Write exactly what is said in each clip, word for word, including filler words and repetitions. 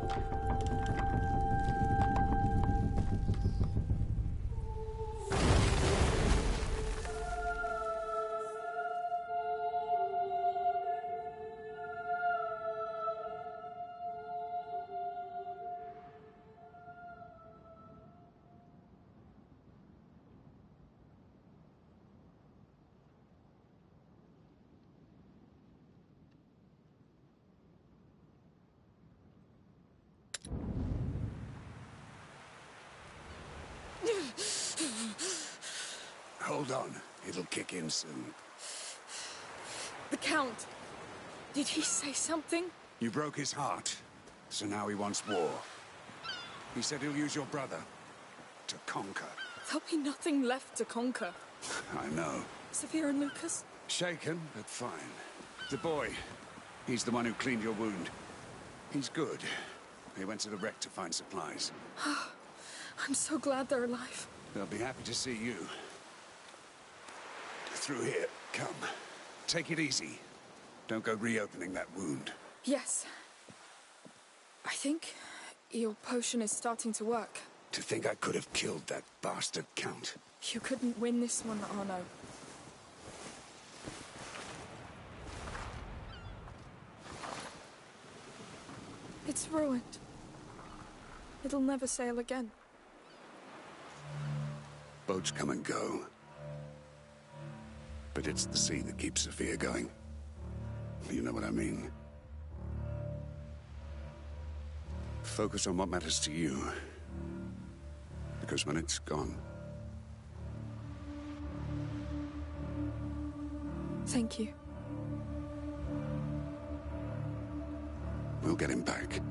Hold on. It'll kick in soon. The Count. Did he say something? You broke his heart, so now he wants war. He said he'll use your brother to conquer. There'll be nothing left to conquer. I know. Sophia and Lucas? Shaken, but fine. The boy, he's the one who cleaned your wound. He's good. He went to the wreck to find supplies. I'm so glad they're alive. They'll be happy to see you. Through here. Come. Take it easy. Don't go reopening that wound. Yes. I think your potion is starting to work. To think I could have killed that bastard Count. You couldn't win this one, Arno. It's ruined. It'll never sail again. Boats come and go. But it's the sea that keeps Sophia going. You know what I mean? Focus on what matters to you. Because when it's gone... Thank you. We'll get him back.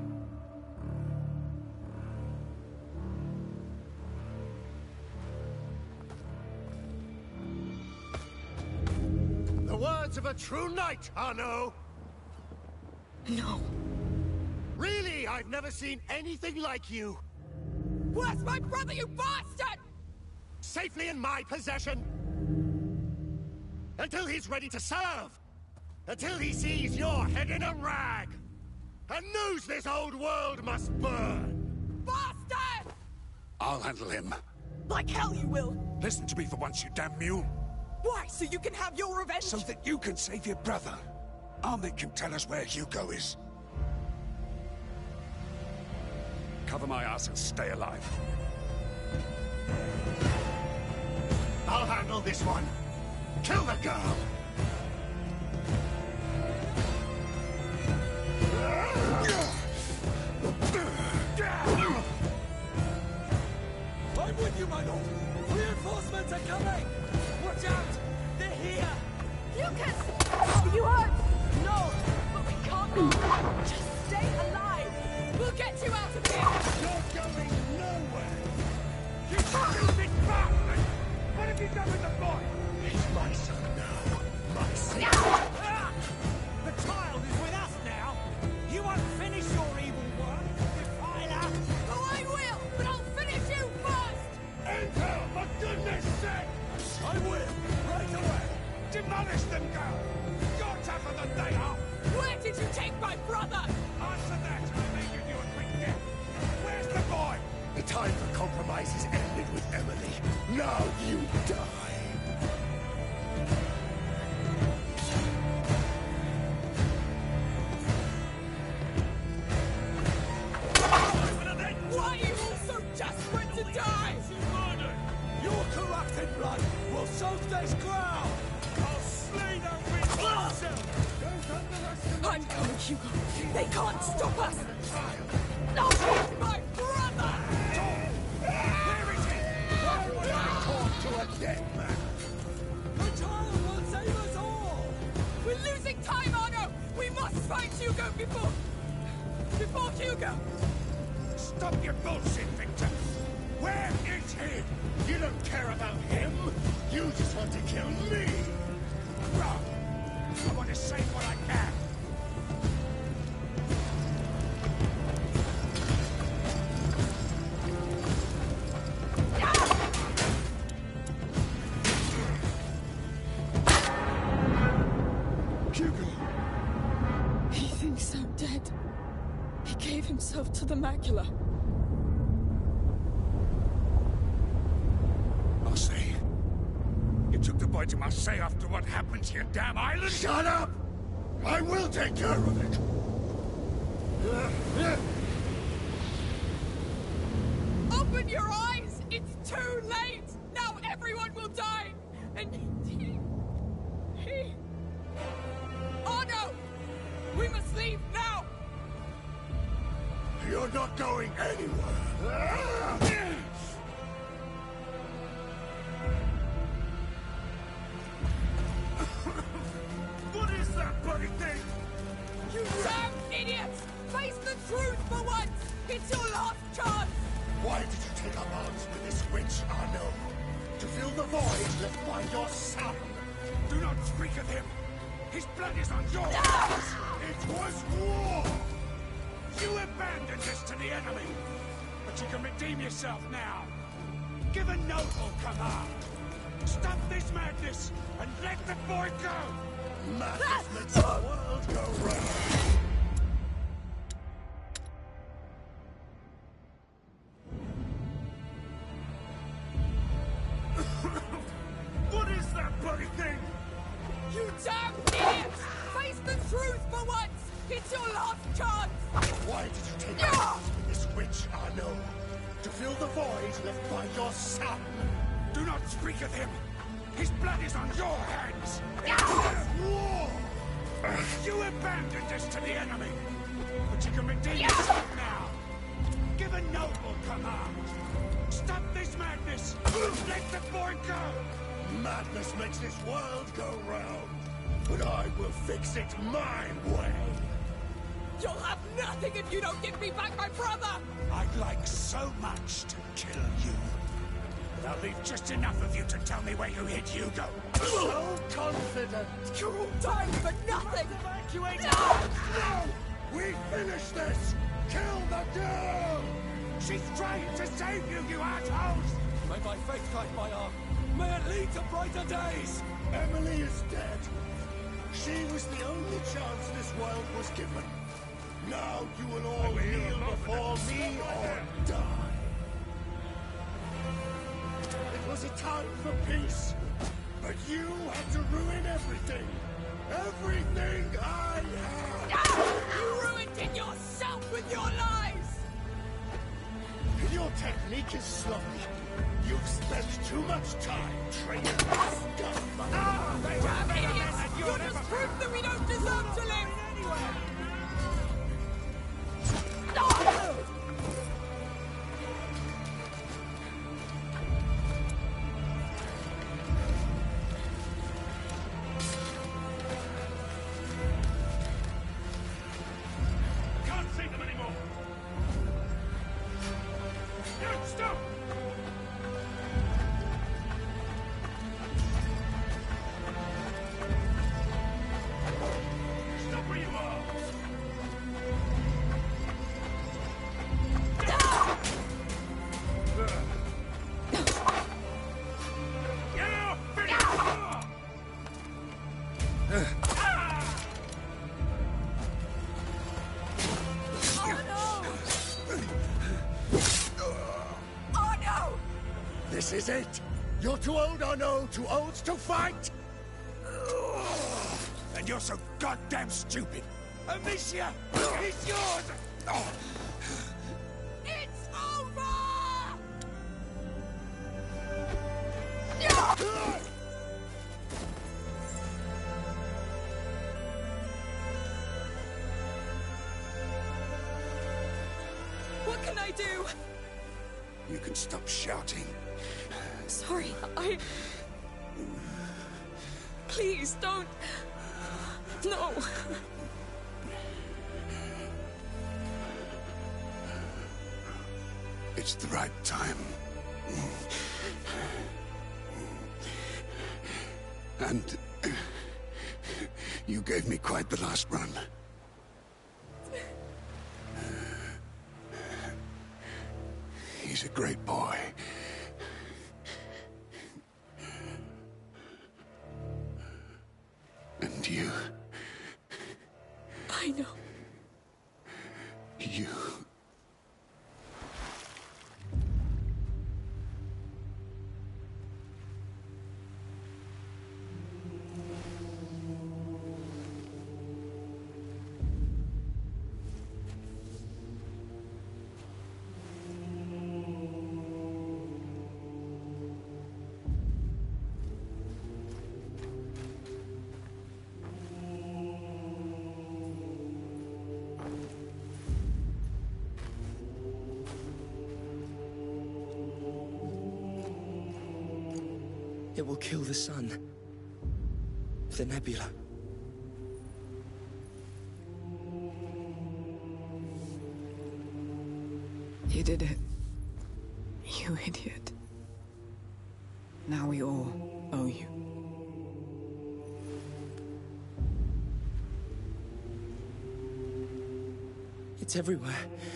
The words of a true knight, Arno! No. Really, I've never seen anything like you. Where's my brother, you bastard? Safely in my possession. Until he's ready to serve. Until he sees your head in a rag. And knows this old world must burn. Bastard! I'll handle him. Like hell you will. Listen to me for once, you damn mule. Why? So you can have your revenge? So that you can save your brother. I'll make him tell us where Hugo is. Cover my ass and stay alive. I'll handle this one. Kill the girl! I'm with you, my lord! Reinforcements are coming! Watch out! They're here! Lucas! Are you hurt? No, but we can't move. Just stay alive. We'll get you out of here. You're going nowhere! You stupid bastard! What have you done with the boy? He's my son now. My son. Ah! The child is with us now! You won't finish your evil work, defiler! Oh, I will, but I'll finish you first. Enter, for goodness sake! I will, right away! Demolish them, girl! Your tougher than they are! Where did you take my brother? Answer that, and I may give you a quick death! Where's the boy? The time for compromises ended with Emily. Now you die! Why are you all so desperate to die? Your corrupted blood will soak this ground! I'll slay that bitch myself! Don't underestimate I'm coming, Hugo. They can't stop us. the child! No, he's my brother. Where is he? Why would I talk to a dead man? The child will save us all! We're losing time, Arno. We must find Hugo before... Before Hugo. Stop your bullshit, Victor! Where is he? You don't care about him! You just want to kill me! Wrong! I want to save what I can! Hugo. He thinks I'm dead. He gave himself to the macula. Marseille. You took the boy to Marseille after what happened to your damn island? Shut up! I will take care of it! Open your eyes! It's too late! Now everyone will die! And he... he... Oh no! We must leave now! You're not going anywhere! What is that bloody thing? You damn idiots! Face the truth for once! It's your last chance! Why did you take up arms with this witch, Arno? To fill the void left by your son? Do not speak of him! His blood is on your hands! It was war! You abandoned us to the enemy! But you can redeem yourself now! Give a noble command! Stop this madness, and let the boy go! Madness makes the world go round! What is that bloody thing? You damn idiots! Face the truth for once! It's your last chance! Why did you take arms with this witch, Arno? To fill the void left by your son? Do not speak of him! His blood is on your hands! It was war! You abandoned us to the enemy! But you can redeem yourself now! Give a noble command! Stop this madness! Let the boy go! Madness makes this world go round! But I will fix it my way! You'll have nothing if you don't give me back my brother! I'd like so much to kill you. But I'll leave just enough of you to tell me where you hid Hugo. So confident! You're all dying for nothing! Evacuate! No! No! We finish this! Kill the girl! She's trying to save you, you assholes! May my faith guide my arm. May it lead to brighter days! Emily is dead. She was the only chance this world was given. Now you will all kneel before me or die. It was a time for peace, but you had to ruin everything. Everything I had. You ruined it yourself with your lies! Your technique is sloppy. You've spent too much time training this gun. Ah, Damn idiots! You're just proof that we don't deserve to live! anywhere. Can't see them anymore. No, stop! Stop where you are! Yeah, finish! Oh no! Oh no! This is it! You're too old, or no? Too old to fight? And you're so goddamn stupid! Amicia! He's yours! Oh. It's over! What can I do? You can stop shouting. Sorry, I... Please, don't... No. It's the right time. And you gave me quite the last run. He's a great boy. And you... I know. You... It will kill the sun. The nebula. You did it. You idiot. Now we all owe you. It's everywhere.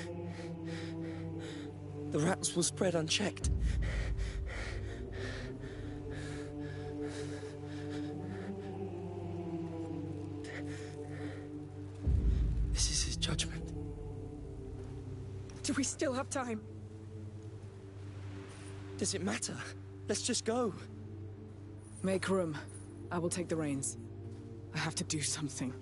The rats will spread unchecked. This is his judgment. Do we still have time? Does it matter? Let's just go. Make room. I will take the reins. I have to do something.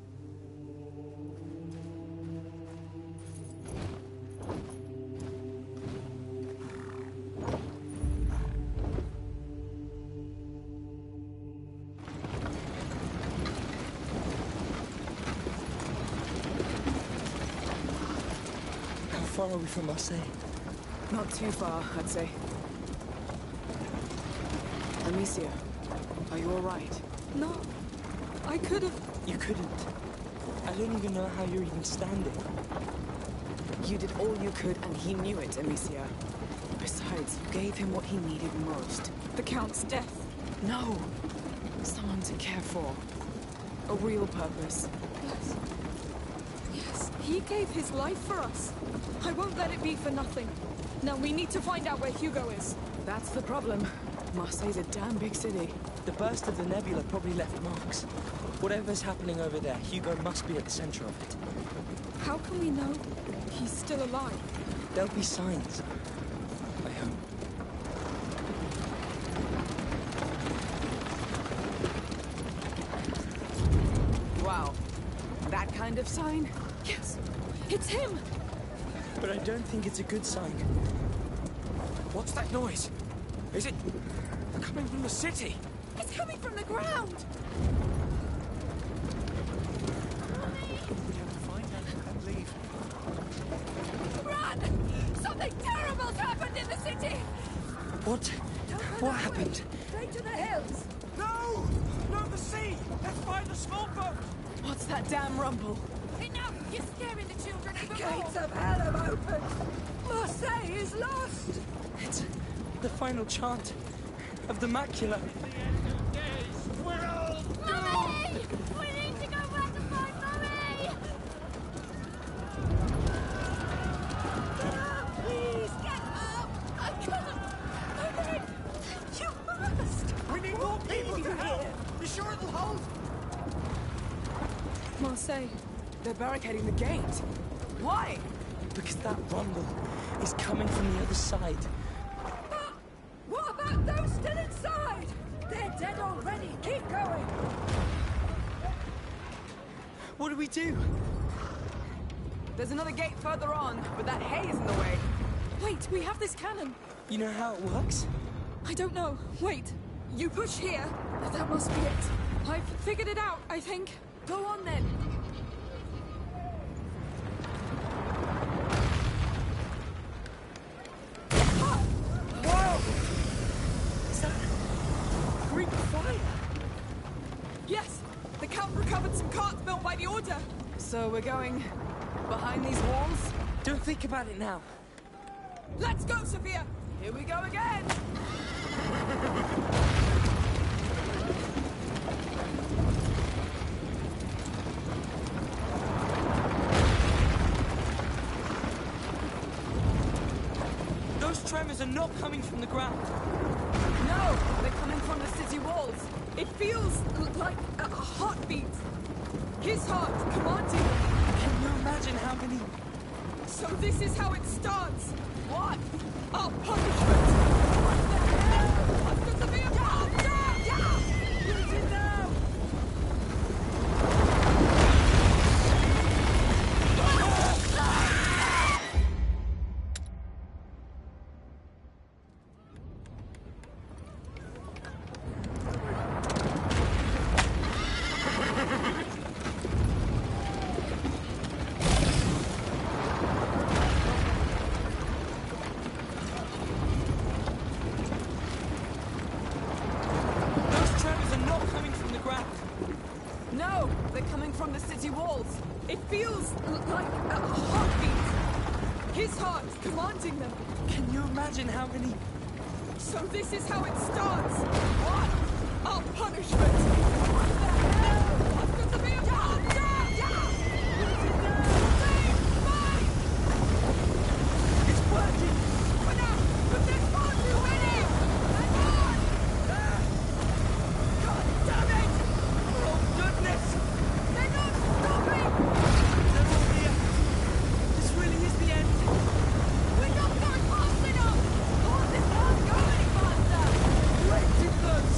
How far are we from Marseille? Not too far, I'd say. Amicia, are you alright? No. I could have... You couldn't. I don't even know how you're even standing. You did all you could, and he knew it, Amicia. Besides, you gave him what he needed most. The Count's death. No! Someone to care for. A real purpose. Yes. Yes, he gave his life for us. I won't let it be for nothing. Now we need to find out where Hugo is. That's the problem. Marseille's a damn big city. The burst of the nebula probably left marks. Whatever's happening over there, Hugo must be at the center of it. How can we know he's still alive? There'll be signs. I hope. Wow. That kind of sign? Yes, it's him! But I don't think it's a good sign. What's that noise? Is it coming from the city? It's coming from the ground! We have to find them and leave. Run! Something terrible's happened in the city! What? What happened? Straight to the hills! No! No, the sea! Let's find the small boat! What's that damn rumble? Enough! You're scaring the children even Gates more! of hell have opened! Marseille is lost! It's the final chant of the macula. We're all Mummy! We need to go back and find Mummy! Please get up! I can't! Mummy! You must! We need more people to help! You sure it'll hold? Marseille. They're barricading the gate. Why? Because that rumble is coming from the other side. But what about those still inside? They're dead already. Keep going. What do we do? There's another gate further on, but that hay is in the way. Wait, we have this cannon. You know how it works? I don't know. Wait. You push here. That must be it. I've figured it out, I think. Go on then. Is that Greek fire? Yes! The Count recovered some carts built by the Order. So we're going behind these walls? Don't think about it now. Let's go, Sophia! Here we go again! Those tremors are not coming from the ground. No! They're coming from the city walls. It feels l- like a, a heartbeat. His heart commanding. Can you imagine how many So this is how it starts. What? Our punishment. What the hell? What's to be a monster? Yeah! Use it now! No, they're coming from the city walls. It feels l- like a heartbeat. His heart commanding them. Can you imagine how many... So this is how it starts. What? Our punishment. What the hell? What's going to be a monster? Yeah! Use it now! Save! Fight! It's working! For now! But there's far too many! Hang on! Ah! God damn it! Oh, goodness! They're not stopping! They're all here. This really is the end. We're not going fast enough! Oh, this can't go any faster! Way too close.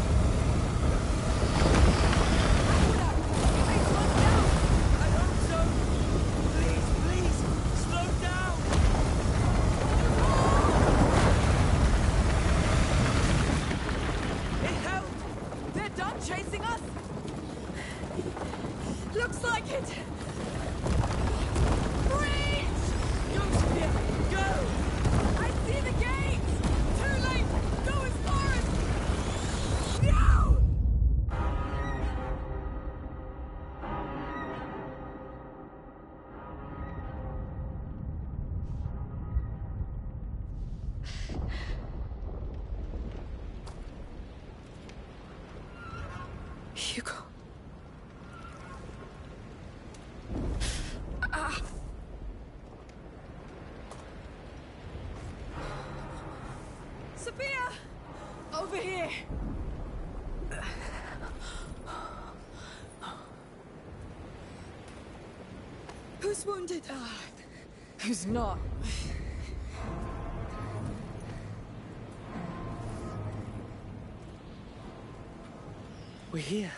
Ahura! Please slow down! I hope so. Please, please, slow down. It helped. They're done chasing us! Looks like it! Freeze! Go, Sophia, go. I see the gates! Too late! Go as far as... No! Hugo. Ah. Sophia! Over here! Who's wounded? Who's not? We're here.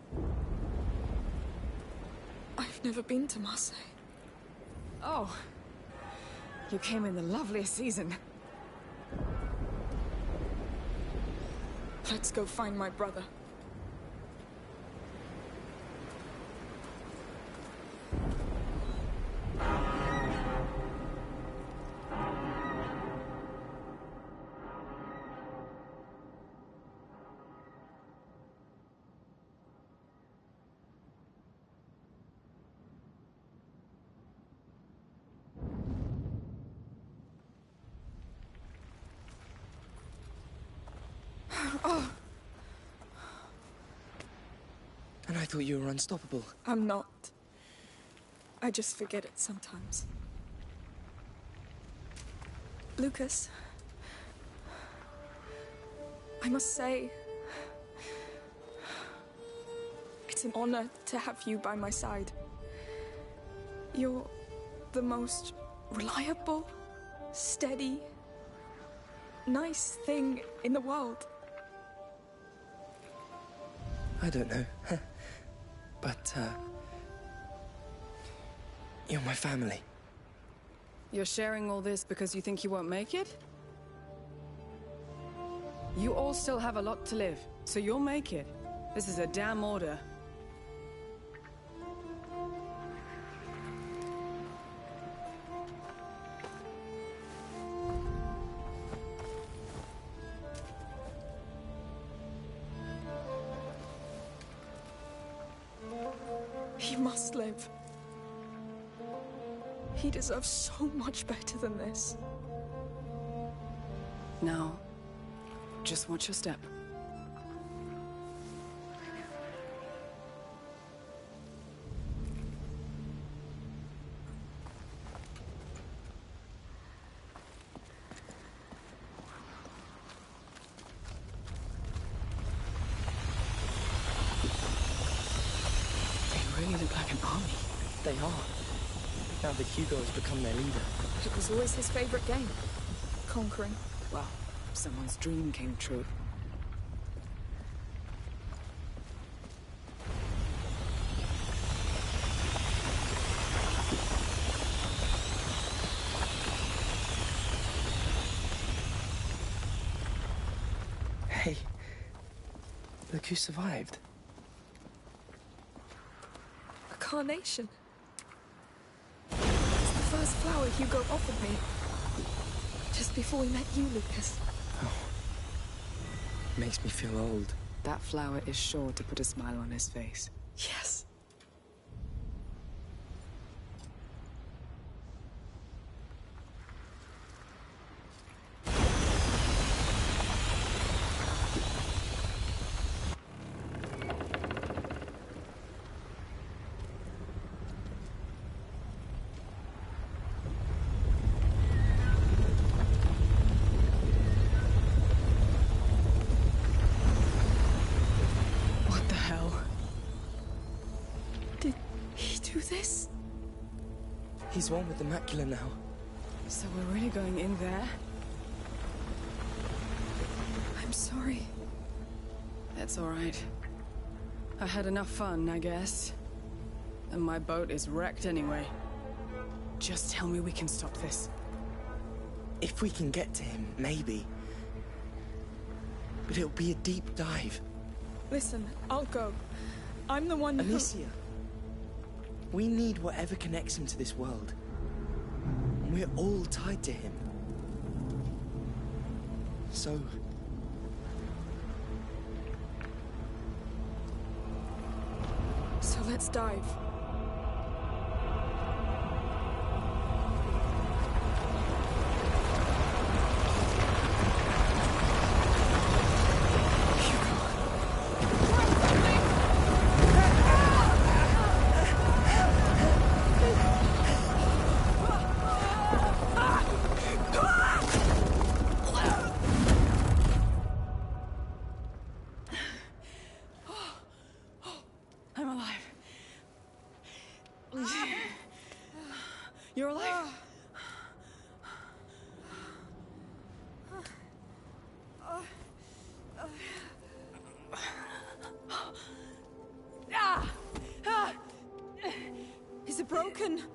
I've never been to Marseille. Oh. You came in the loveliest season. Let's go find my brother. Oh, And I thought you were unstoppable. I'm not. I just forget it sometimes. Lucas, I must say, it's an honor to have you by my side. You're the most reliable, steady, nice thing in the world. I don't know. But, uh... you're my family. You're sharing all this because you think you won't make it? You all still have a lot to live, so you'll make it. This is a damn order. He must live. He deserves so much better than this. Now, just watch your step. They really look like an army. They are. now that Hugo has become their leader. It was always his favorite game. Conquering. Well, someone's dream came true. Hey, look who survived. A carnation. It's the first flower Hugo offered me. Just before we met you, Lucas. Oh. Makes me feel old. That flower is sure to put a smile on his face. Yes. He's one with the macula now. So we're really going in there? I'm sorry. That's all right. I had enough fun, I guess. And my boat is wrecked anyway. Just tell me we can stop this. If we can get to him, maybe. But it'll be a deep dive. Listen, I'll go. I'm the one who... Amicia. We need whatever connects him to this world. And we're all tied to him. So... So let's dive. You're alive? Is it broken?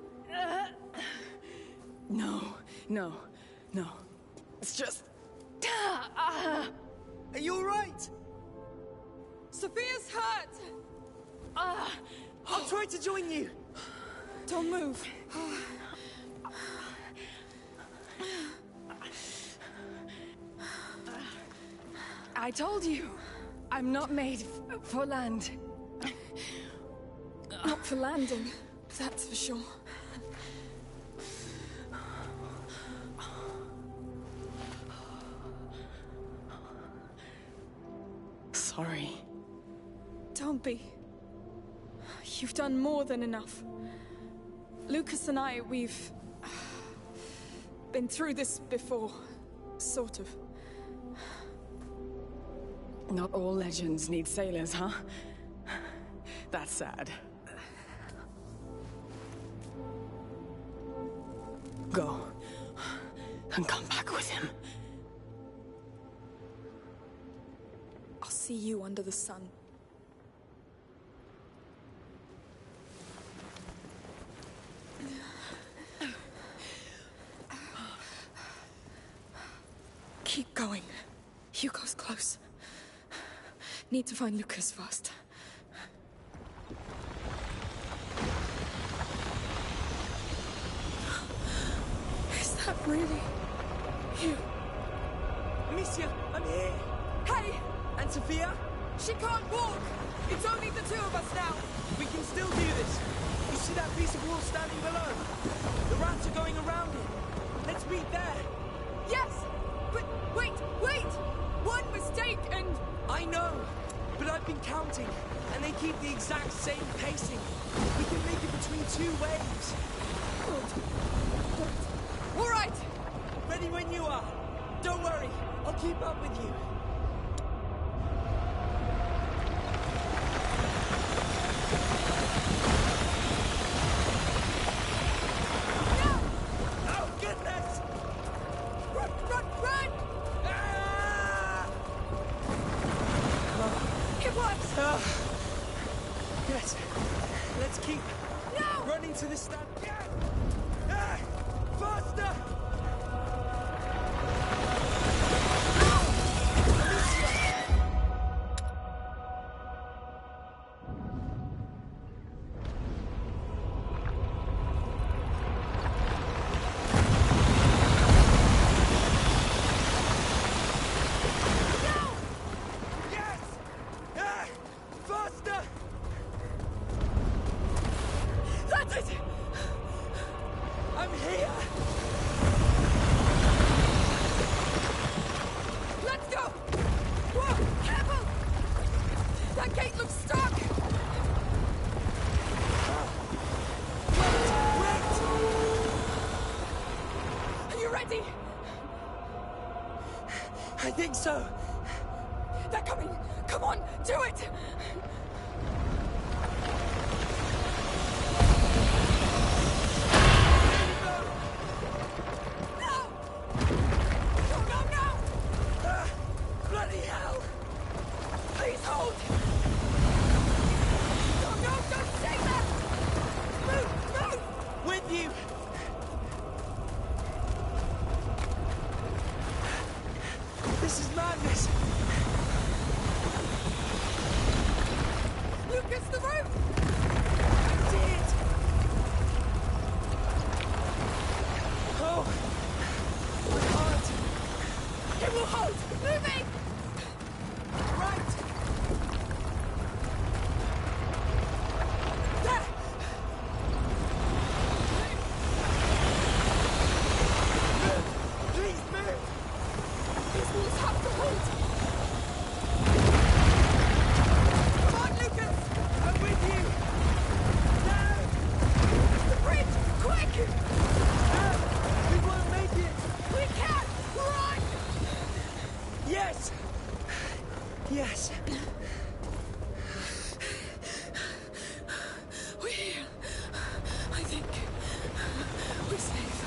No, no, no. It's just... Are you all right? Sophia's hurt! I'll try to join you. Don't move. I told you, I'm not made f for land. Not for landing, that's for sure. Sorry. Don't be. You've done more than enough. Lucas and I, we've been through this before, sort of. Not all legends need sailors, huh? That's sad. Go, and come back with him. I'll see you under the sun. Keep going. Hugo's close. Need to find Lucas first. Is that really you? Amicia, I'm here. Hey! And Sophia? She can't walk! It's only the two of us now! We can still do this. You see that piece of wall standing below? The rats are going around it. Let's meet there. Yes! But wait, wait! One mistake and... I know, but I've been counting, and they keep the exact same pacing. We can make it between two waves. Good. Good. All right! Ready when you are. Don't worry, I'll keep up with you. ready? I think so. They're coming! Come on, do it! No! No, no, no! Ah, bloody hell! Please hold! No, no, don't say that! Move, move! With you! This is madness! Lucas, the roof! I did! Oh! It was hard! It will hold! Moving! Right! There! Please move! These walls have to hold! Come on, Lucas! I'm with you! No! The bridge! Quick! No! We won't make it! We can! Run! Yes! Yes! We're here. I think we're safe.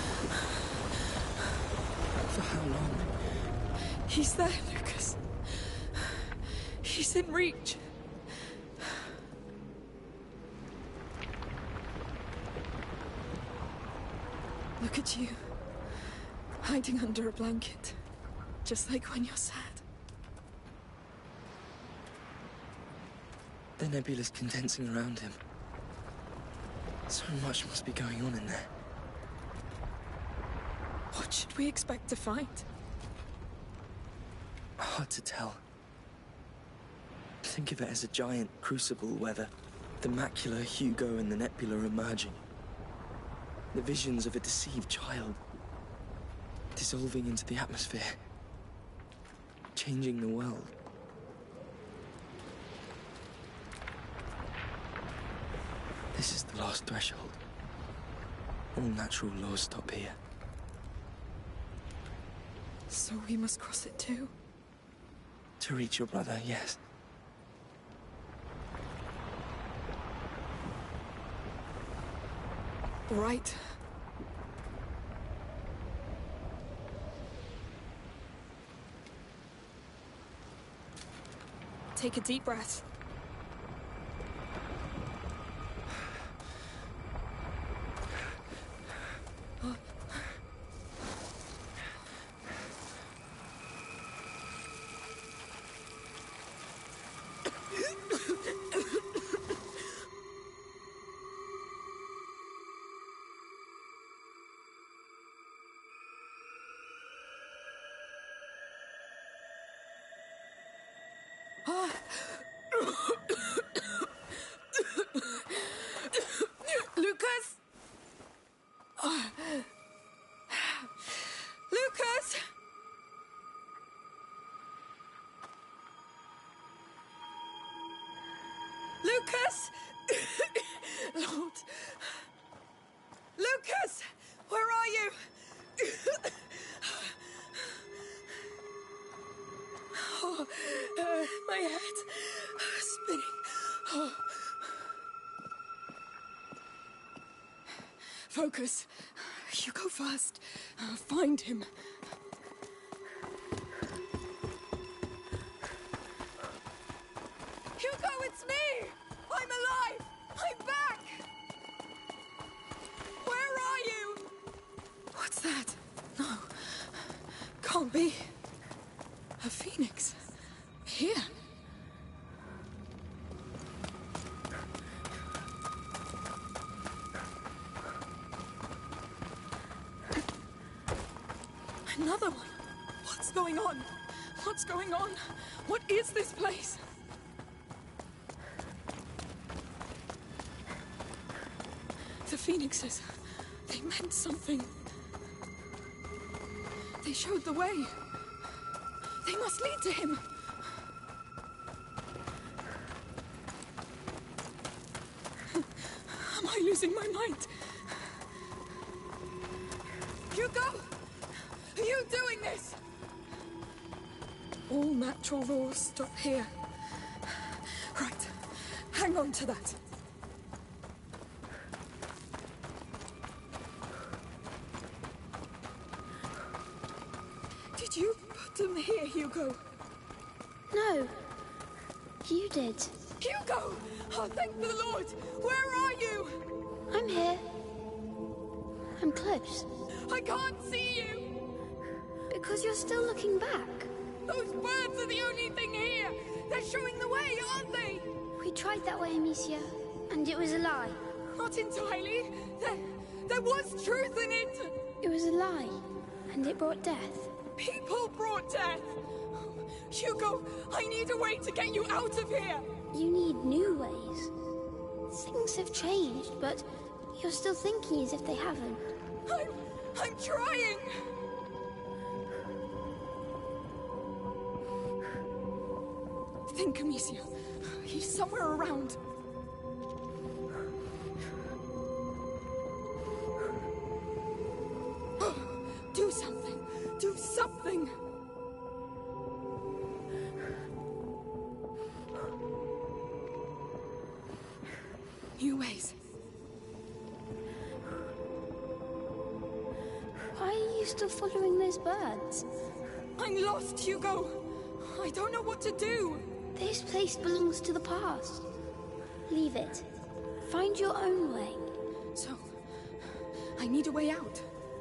For how long? He's there, Lucas. He's in reach. Look at you. Hiding under a blanket. Just like when you're sad. The nebula's condensing around him. So much must be going on in there. What should we expect to find? Hard to tell. Think of it as a giant crucible where the, the macula, Hugo, and the nebula are merging. The visions of a deceived child dissolving into the atmosphere, changing the world. This is the last threshold. All natural laws stop here. So we must cross it too? To reach your brother, yes. Right. Take a deep breath. Lucas! Lucas! Lucas! Lord! Lucas! Where are you? Oh, uh, my head spinning. Oh. Focus. You go first. Uh, find him. Hugo, it's me! I'm alive! I'm back! Where are you? What's that? No. Can't be. A phoenix. Here. Another one. What's going on? What's going on? What is this place? The phoenixes. They meant something. They showed the way. They must lead to him. Am I losing my mind? Hugo! you doing this? All natural laws stop here. Right. Hang on to that. Did you put them here, Hugo? No. You did. Hugo! Oh, thank the Lord! Where are you? I'm here. I'm close. I can't see you! Because you're still looking back. Those birds are the only thing here! They're showing the way, aren't they? We tried that way, Amicia, and it was a lie. Not entirely. There, there was truth in it! It was a lie, and it brought death. People brought death! Hugo, I need a way to get you out of here! You need new ways. Things have changed, but you're still thinking as if they haven't. I'm... I'm trying! Think, Amicia. He's somewhere around. Do something! Do something! New ways. Why are you still following those birds? I'm lost, Hugo. I don't know what to do. This place belongs to the past. Leave it. Find your own way. So, I need a way out.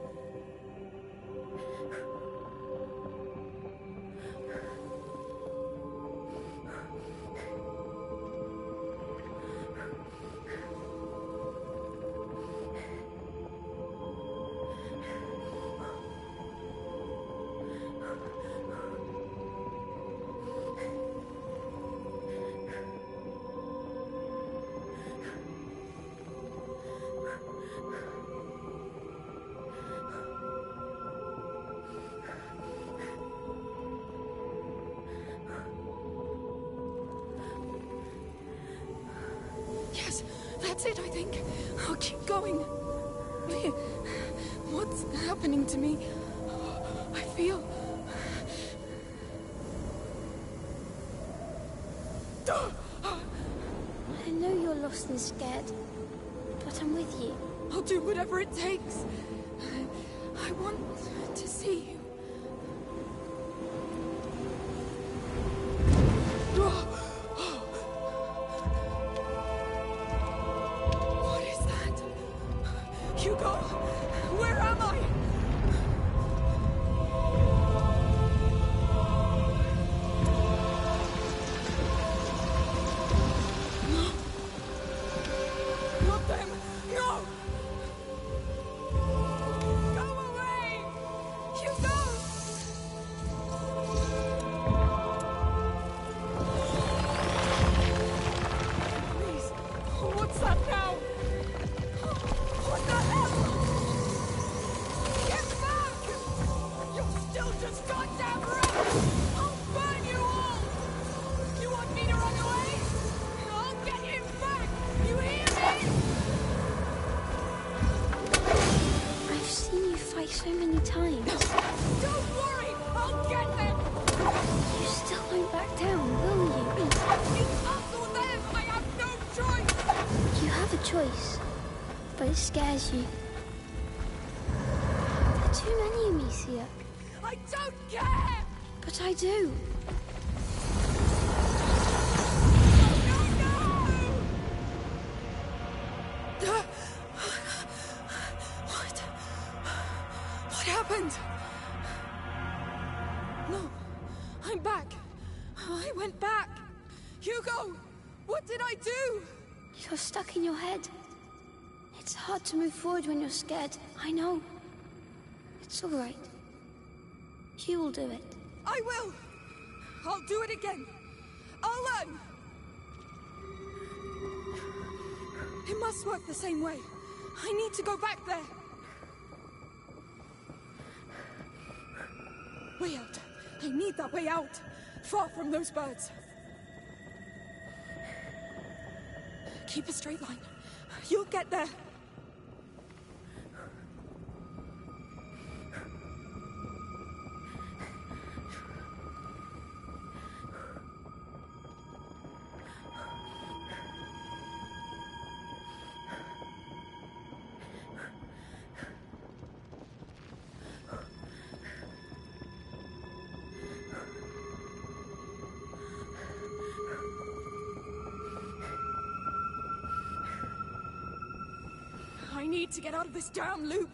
Yes, that's it, I think. I'll keep going. What's happening to me? I feel... I know you're lost and scared, but I'm with you. I'll do whatever it takes. I want to see you. What is that? Hugo, where am I? Not them! No! Go away! Hugo! Please, what's that now? What the hell? Get back! You're still just goddamn rats! I'll burn you all! You want me to run away? I'll get him back! You hear me? I've seen you fight so many times. Don't worry! I'll get them! You still won't back down, will you? It's us or them! I have no choice! You have a choice, but it scares you. There are too many, Amicia. I don't care! But I do. What? What happened? No, I'm back. I went back. Hugo, what did I do? You're stuck in your head. It's hard to move forward when you're scared. I know. It's all right. You will do it. I will. I'll do it again. I'll learn. It must work the same way. I need to go back there. Way out. I need that way out. Far from those birds. Keep a straight line. You'll get there. need to get out of this damn loop.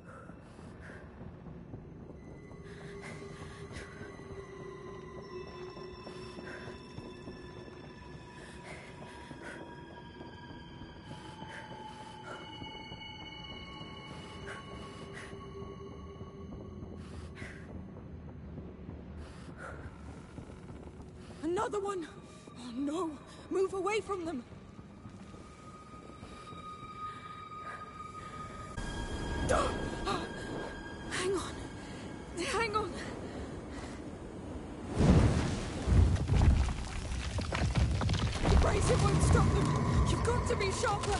Another one! Oh no! Move away from them! Hang on! Hang on! Brazen won't stop them! You've got to be sharper!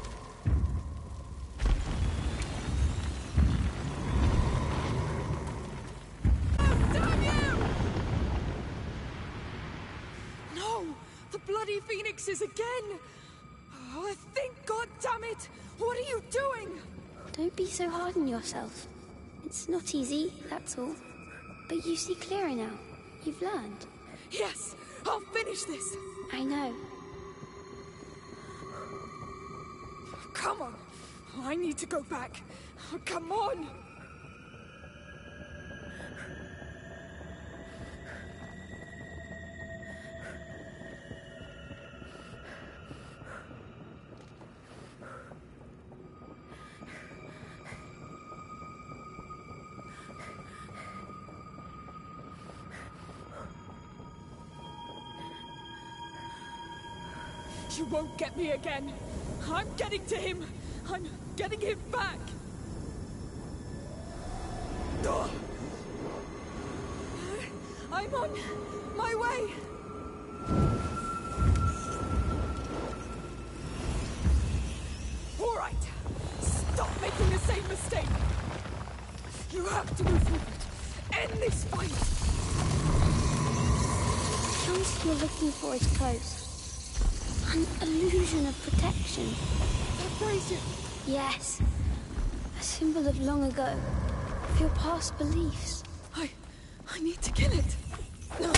Bloody phoenixes again! Oh, think, God damn it! What are you doing? Don't be so hard on yourself. It's not easy, that's all. But you see clearer now. You've learned. Yes! I'll finish this! I know. Come on! I need to go back. Oh, come on! You won't get me again. I'm getting to him. I'm getting him back. Ugh. I'm on my way. All right. Stop making the same mistake. You have to move forward. End this fight. The choice you're looking for is close. An illusion of protection. That brazier? Yes. A symbol of long ago. Of your past beliefs. I... I need to kill it. No.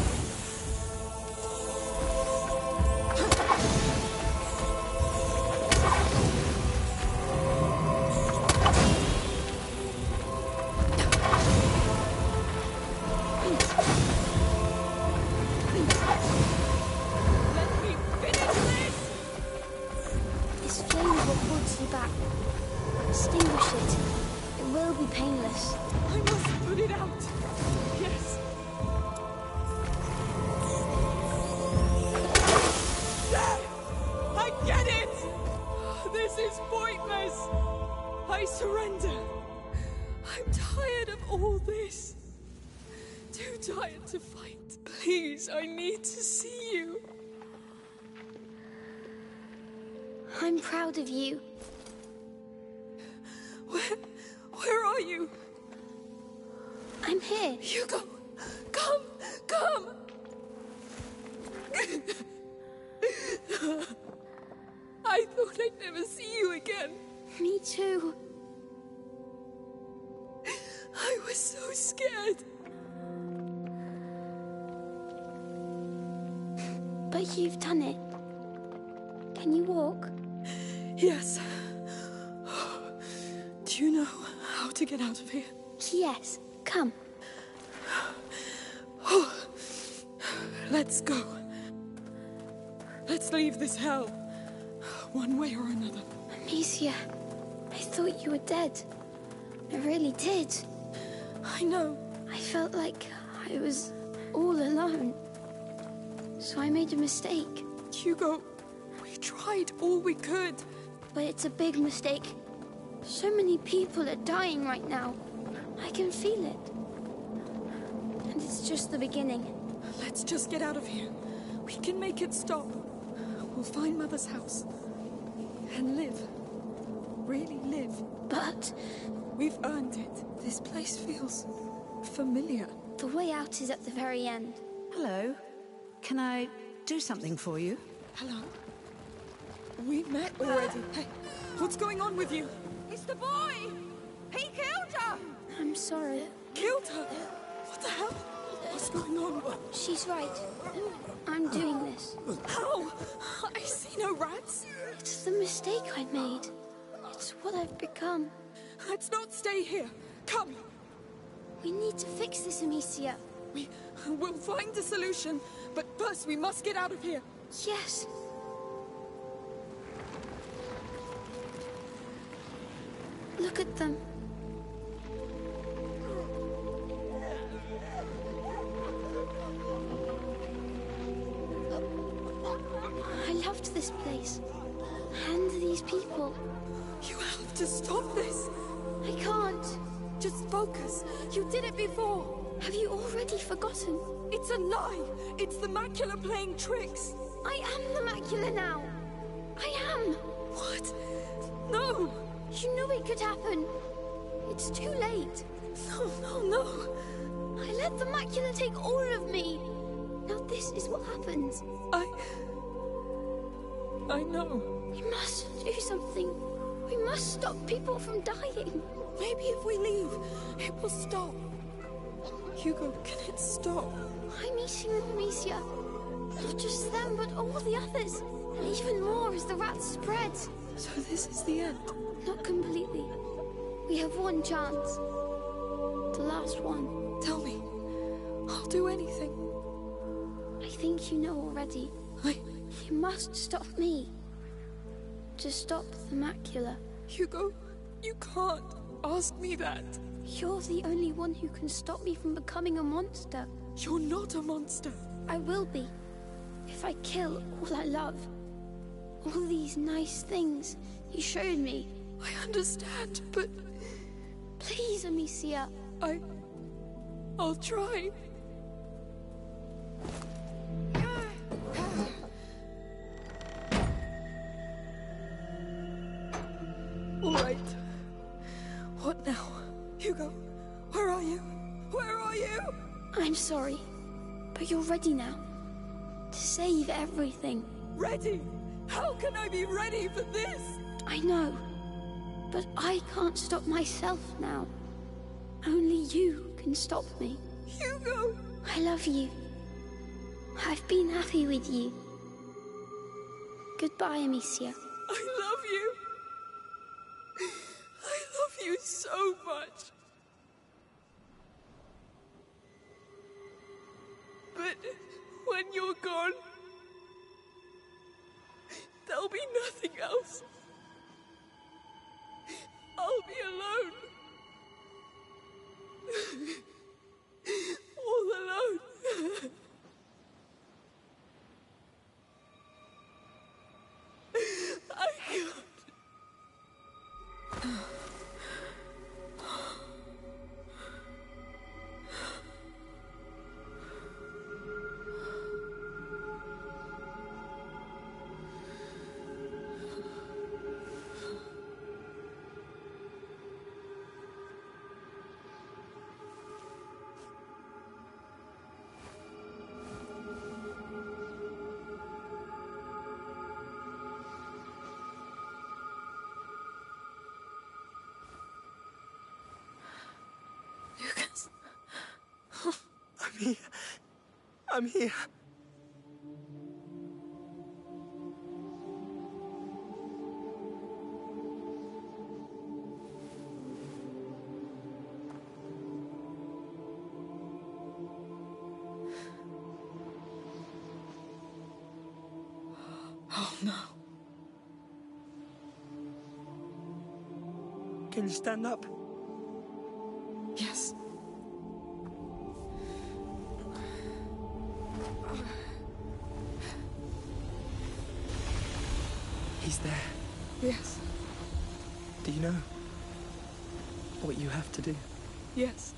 I need to see you. I'm proud of you. Where... where are you? I'm here. Hugo! Come! Come! I thought I'd never see you again. Me too. I was so scared. But you've done it. Can you walk? Yes. Do you know how to get out of here? Yes. Come. Let's go. Let's leave this hell. One way or another. Amicia, I thought you were dead. I really did. I know. I felt like I was all alone. So I made a mistake. Hugo, we tried all we could. But it's a big mistake. So many people are dying right now. I can feel it. And it's just the beginning. Let's just get out of here. We can make it stop. We'll find Mother's house. And live. Really live. But... we've earned it. This place feels familiar. The way out is at the very end. Hello. Can I do something for you? Hello. We met already. Hey, what's going on with you? It's the boy! He killed her! I'm sorry. Killed her? What the hell? What's going on? She's right. I'm doing this. How? I see no rats. It's the mistake I made. It's what I've become. Let's not stay here. Come. We need to fix this, Amicia. We... we'll find a solution, but first we must get out of here. Yes. Look at them. I loved this place. And these people. You have to stop this. I can't. Just focus. You did it before. Have you already forgotten? It's a lie. It's the macula playing tricks. I am the macula now. I am. What? No. You knew it could happen. It's too late. No, no, no. I let the macula take all of me. Now this is what happens. I... I know. We must do something. We must stop people from dying. Maybe if we leave, it will stop. Hugo, can it stop? I'm eating with Amicia. Not just them, but all the others. And even more as the rats spread. So this is the end? Not completely. We have one chance. The last one. Tell me. I'll do anything. I think you know already. I... You must stop me. To stop the macula. Hugo, you can't ask me that. You're the only one who can stop me from becoming a monster. You're not a monster. I will be. If I kill all I love. All these nice things you showed me. I understand, but... Please, Amicia. I... I'll try. All right. What now? Hugo, where are you? Where are you? I'm sorry, but you're ready now. To save everything. Ready? How can I be ready for this? I know, but I can't stop myself now. Only you can stop me. Hugo! I love you. I've been happy with you. Goodbye, Amicia. I love you. I love you so much. But when you're gone, there'll be nothing else. I'll be alone. All alone. I can't. Lucas. I'm here. I'm here. Oh no. Can you stand up? Yes. He's there. Yes. Do you know what you have to do? Yes.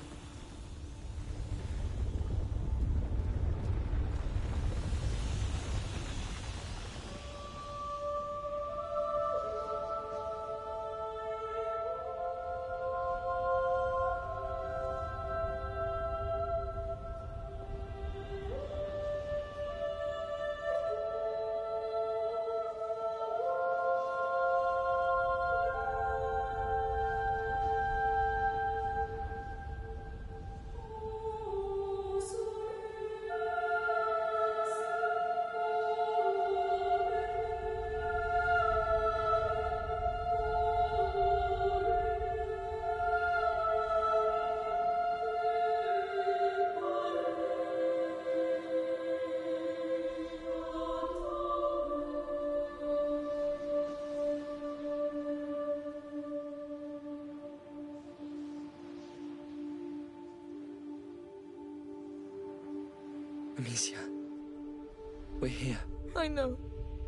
Amicia, we're here. I know.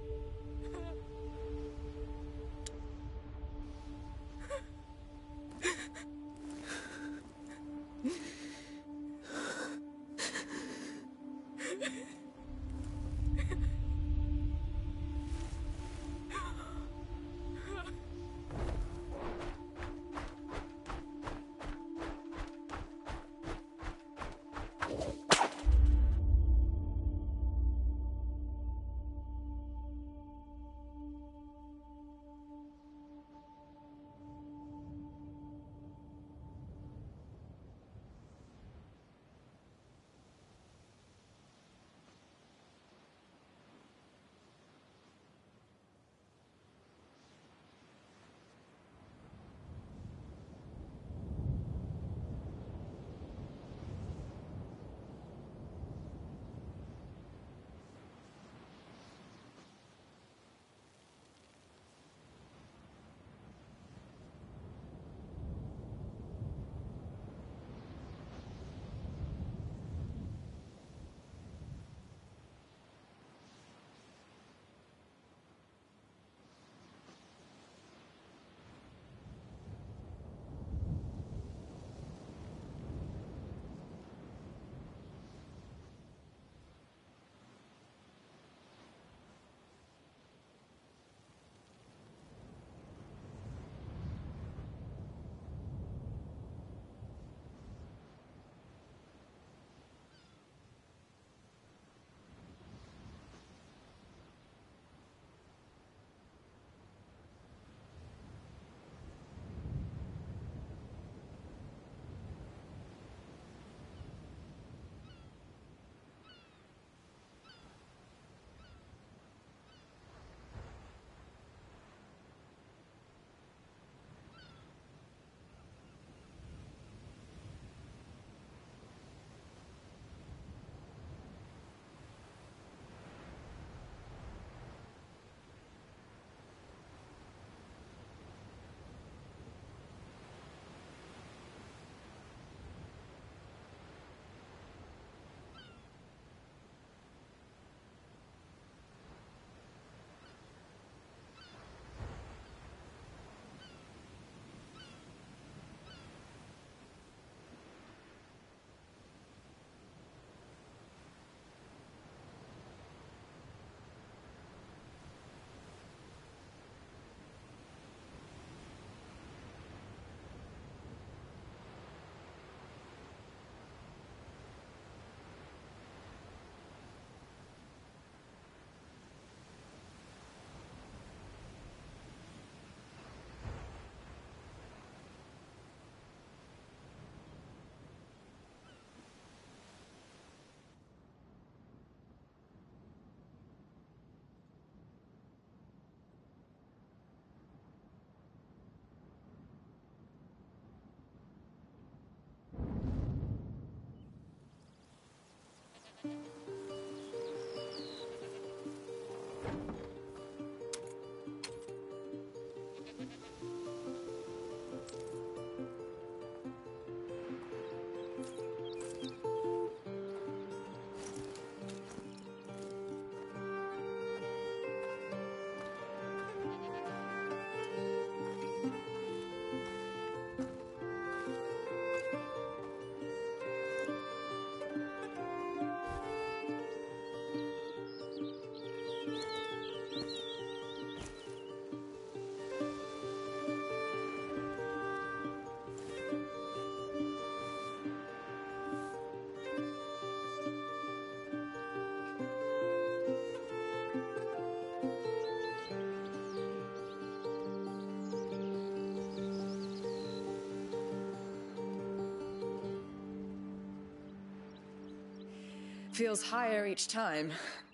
Feels higher each time.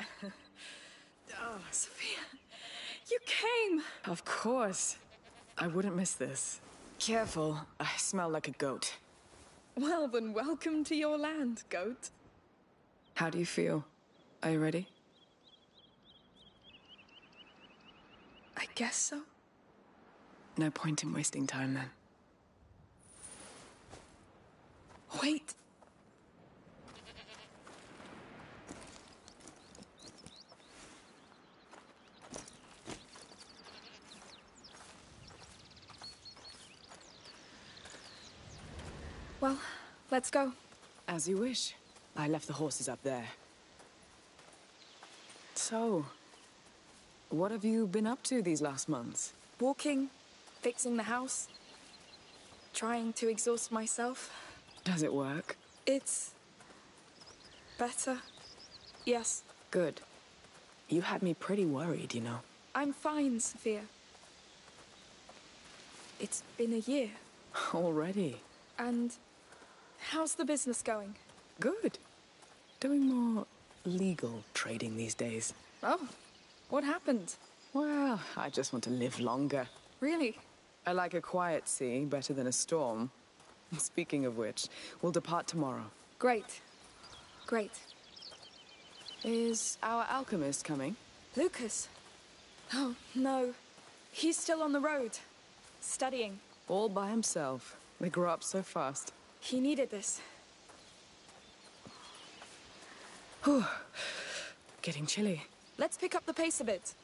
Oh, Sophia, you came! Of course. I wouldn't miss this. Careful, I smell like a goat. Well, then welcome to your land, goat. How do you feel? Are you ready? I guess so. No point in wasting time then. Wait. Well, let's go. As you wish. I left the horses up there. So, what have you been up to these last months? Walking, fixing the house, trying to exhaust myself. Does it work? It's better. Yes. Good. You had me pretty worried, you know. I'm fine, Sophia. It's been a year. Already? And how's the business going? Good. Doing more legal trading these days. Oh, what happened? Well, I just want to live longer. Really? I like a quiet sea better than a storm. Speaking of which, we'll depart tomorrow. Great. Great. Is our alchemist coming? Lucas? Oh, no. He's still on the road. Studying. All by himself. They grow up so fast. He needed this. Whew. Getting chilly. Let's pick up the pace a bit.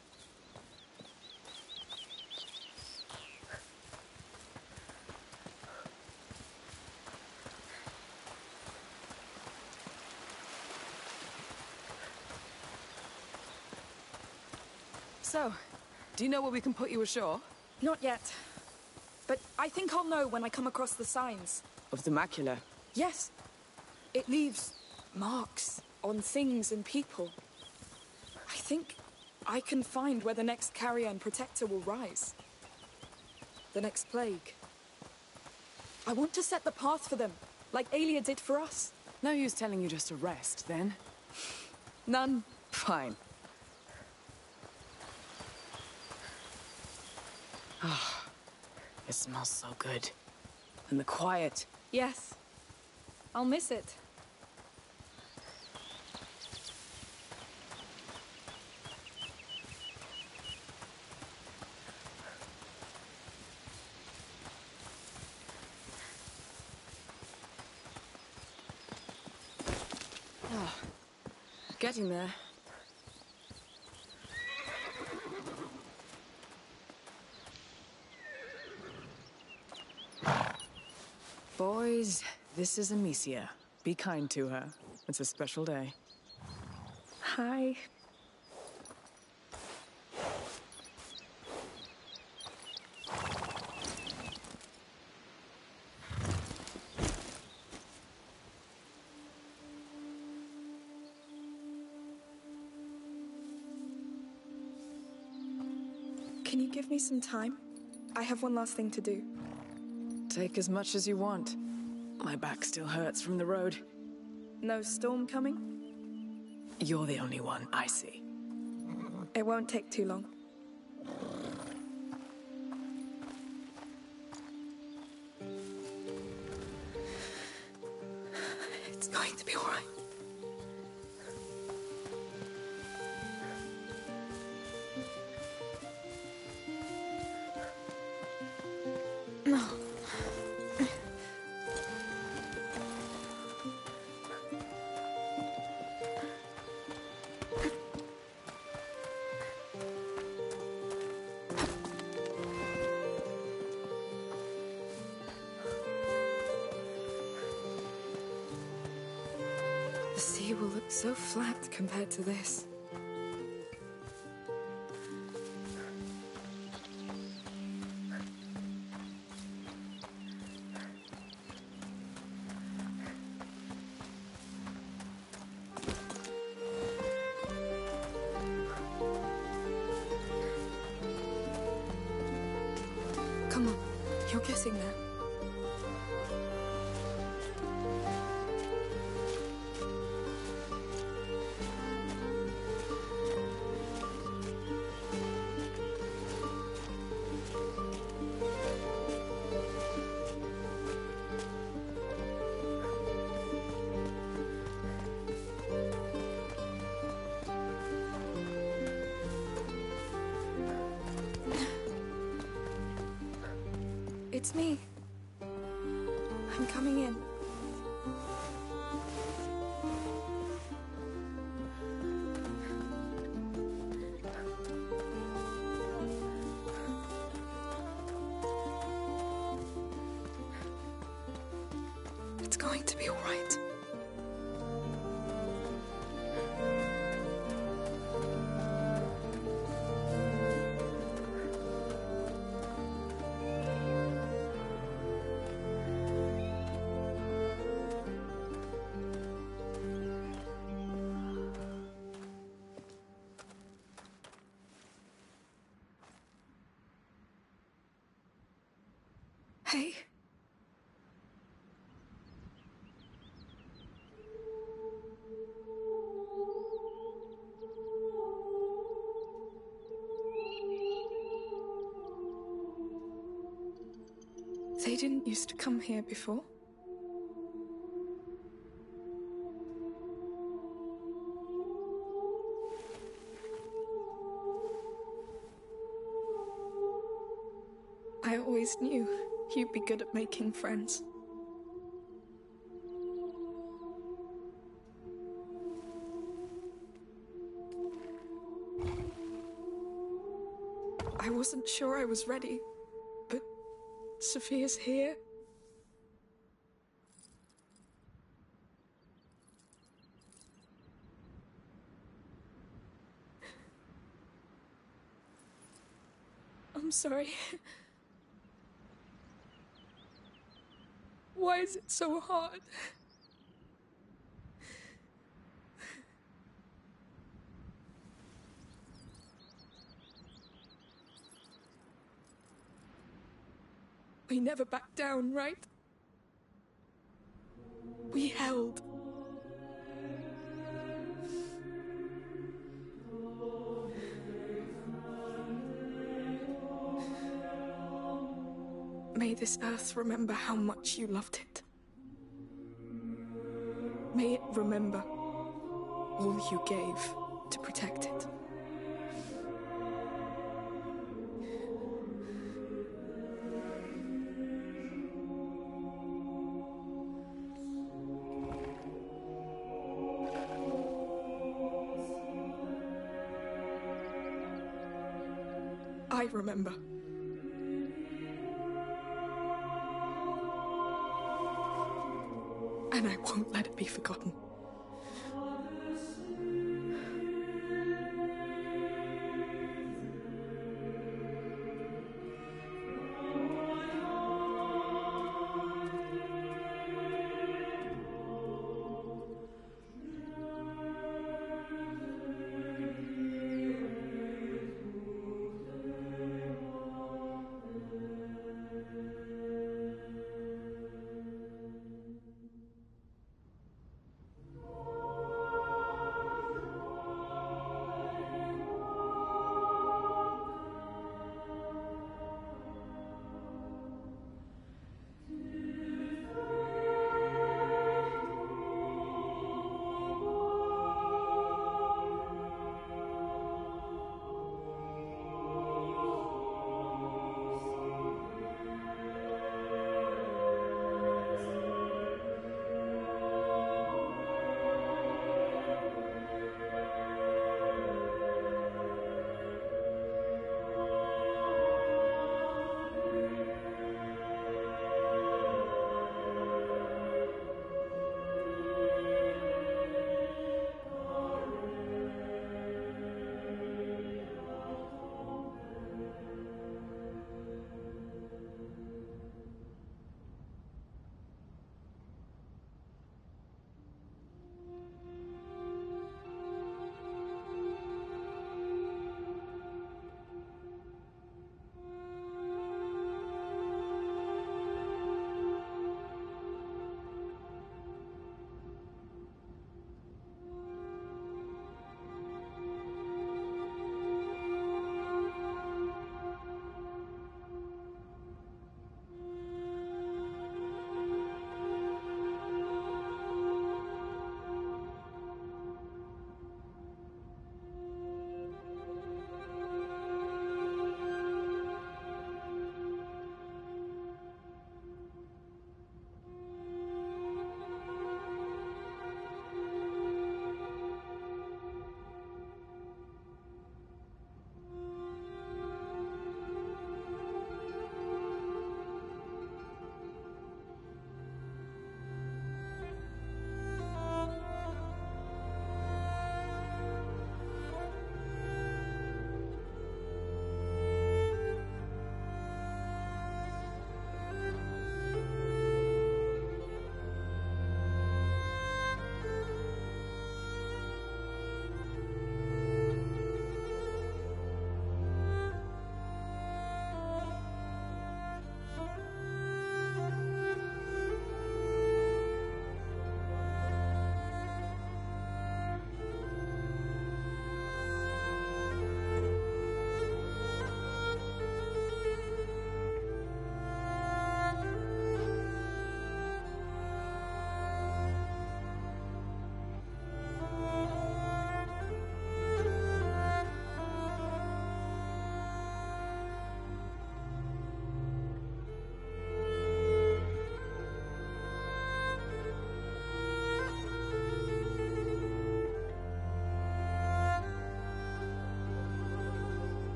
So, do you know where we can put you ashore? Not yet. But I think I'll know when I come across the signs. Of the macula? Yes. It leaves marks on things and people. I think I can find where the next carrier and protector will rise. The next plague. I want to set the path for them, like Aelia did for us. No use telling you just to rest, then. None. Fine. Ah, it smells so good. And the quiet. Yes. I'll miss it. Oh, getting there. Boys, this is Amicia. Be kind to her. It's a special day. Hi. Can you give me some time? I have one last thing to do. Take as much as you want. My back still hurts from the road. No storm coming? You're the only one I see. It won't take too long. It's going to be all right. No. The sea will look so flat compared to this. Come on, you're getting there. It's me. I'm coming in. It's going to be all right. Hey. They didn't used to come here before. I always knew you'd be good at making friends. I wasn't sure I was ready, but Sophia's here. I'm sorry. Why is it so hard? We never backed down, right? We held. May this earth remember how much you loved it. May it remember all you gave to protect it. I remember. And I won't let it be forgotten.